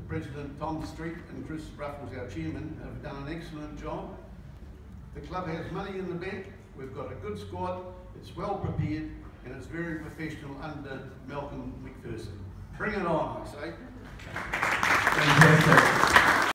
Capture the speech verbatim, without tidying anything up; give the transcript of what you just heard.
President Tom Street and Chris Ruffell, our chairman, have done an excellent job. The club has money in the bank, we've got a good squad, it's well prepared, and it's very professional under Malcolm McPherson. Bring it on, I say. Fantastic.